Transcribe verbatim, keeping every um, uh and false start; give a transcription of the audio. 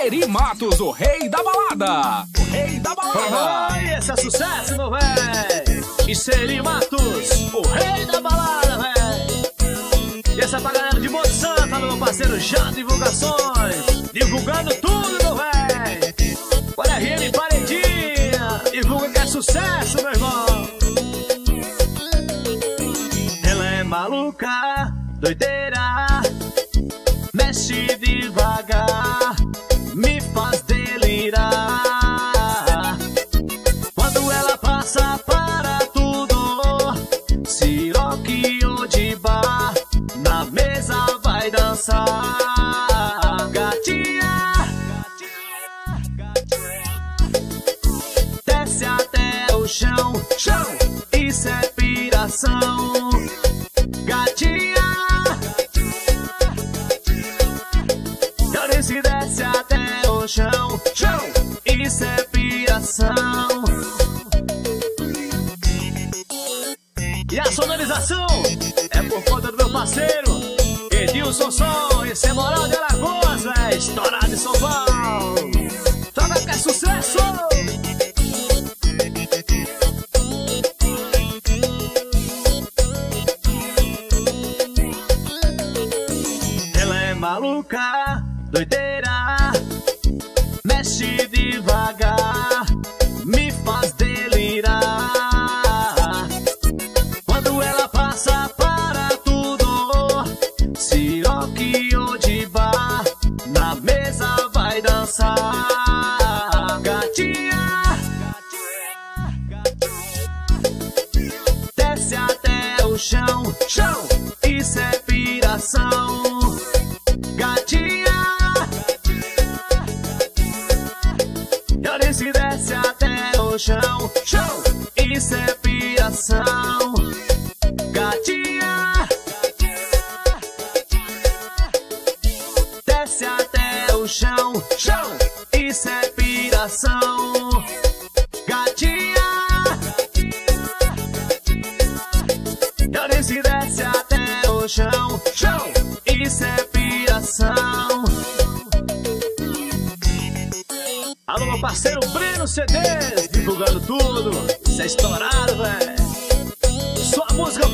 Eri Matos, o rei da balada. O rei da balada. Ai, esse é sucesso, meu véi. Isso é Eri Matos, o rei da balada, véi. E essa é pra galera de Monte Santa, meu parceiro Já Divulgações. Divulgando tudo, meu véi. Olha a R M Paredinha, divulga que é sucesso, meu irmão. Ela é maluca, doideira, mexe devagar, me faz delirar. Quando ela passa para tudo, siroque ou de bar, na mesa vai dançar. Gatinha, desce até o chão, chão, isso é piração. Gatinha, se desce até o chão, chão, isso é piração. E a sonorização é por conta do meu parceiro Edilson Som. Esse é moral de Alagoas, véi, estourado em São Paulo. Toca que é sucesso. Ela é maluca, doideira, mexe devagar, me faz delirar. Quando ela passa para tudo, siroque ou de bar, na mesa vai dançar. Gatinha, desce até o chão, chão, isso é piração. Gatinha, se desce até o chão, chão, isso é piração. Gatinha, desce até o chão, chão, isso é piração. Gatinha, se desce até o chão, chão, isso é piração. Alô, meu parceiro Breno C Ds, divulgando tudo. Isso é estourado, velho. Sua música